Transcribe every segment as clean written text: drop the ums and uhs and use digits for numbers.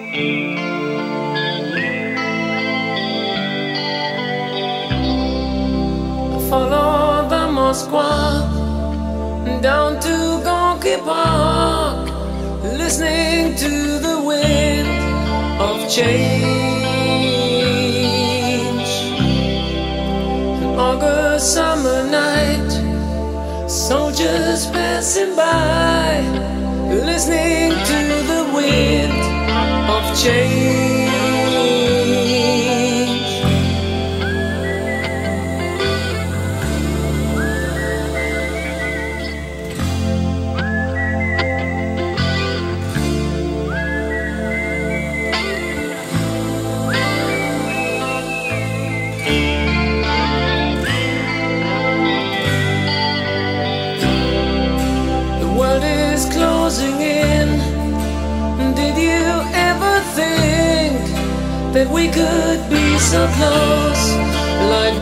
Follow the Moskva down to Gorky Park, listening to the wind of change. An August summer night, soldiers passing by, listening to the wind of change. Closing in. Did you ever think that we could be so close, like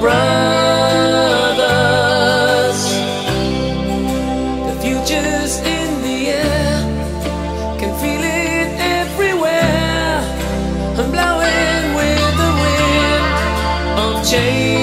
brothers? The future's in the air, can feel it everywhere. I'm blowing with the wind of change.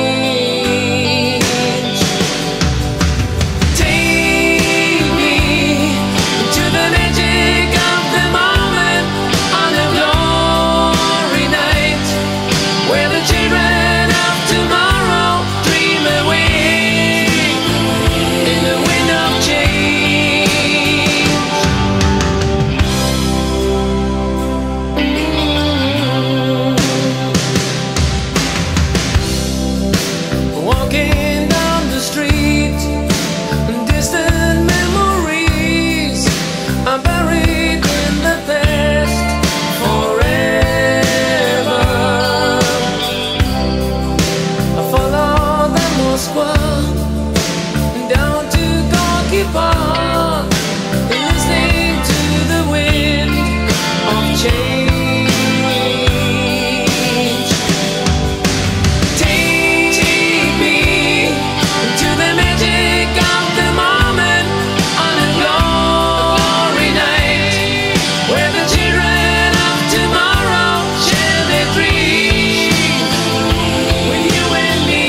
Down to Gorky Park, listening to the wind of change. Take me to the magic of the moment on a glory night, where the children of tomorrow share their dreams with you and me.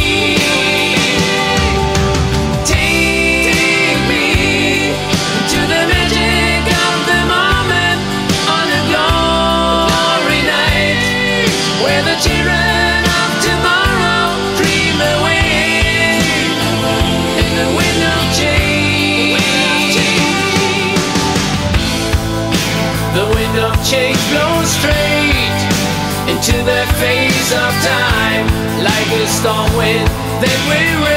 Children of tomorrow dream away in the wind of change. The wind of change blows straight into the face of time, like a storm wind that we